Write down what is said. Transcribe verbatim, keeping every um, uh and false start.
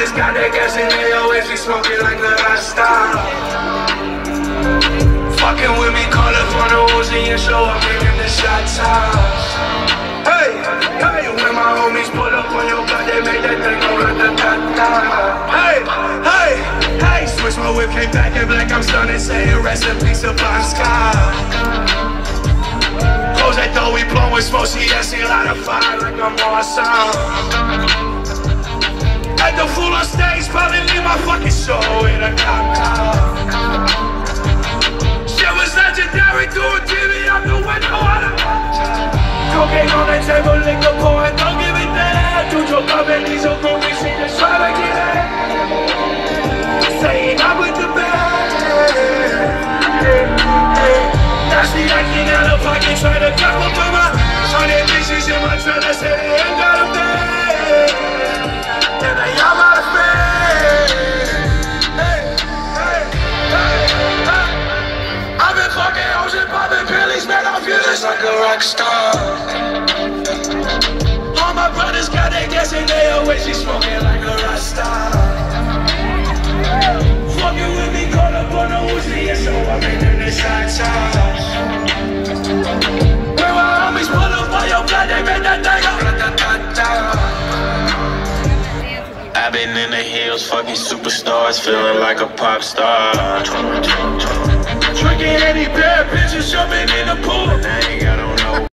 brothers got that gas and they always be smoking like the Rasta. Fucking with me, call up on the Uzi and show up, making the shots out. Hey, hey, when my homies pull up on your block, they make that thing go rat-a-tat-tat. Hey, hey, hey, switch my whip, came back in black, I'm stunning, saying recipe Sublime Sky. Close that door, we blow with smoke, see that see light a fire like I'm awesome. At the fool on stage, probably leave my fucking show in a cop car. Shit was legendary, doing T V out the window on the cocaine on the table, liquor pouring, don't give it that. Two joke up and these are groupies, she just try to get it. Saying I'm with the band. Now she acting out of pocket, trying to clap up on my hundred pieces in my trailer, say they ain't got a band. And they all got a band. Hey, hey, hey, hey. I've been fucking hoes and popping pillies, man, I feel just like a rock star. All my brothers got that gas and they always be smoking like a Rasta. Fucking with me, call up on the Uzi and so I'm making this hot sauce. Where my homies pull up on your blood, they make that thing go rat-a-tat-tat. I've been in the hills, fucking superstars, feeling like a pop star. Drinking any pair of bitches, jumping in the pool. Now you got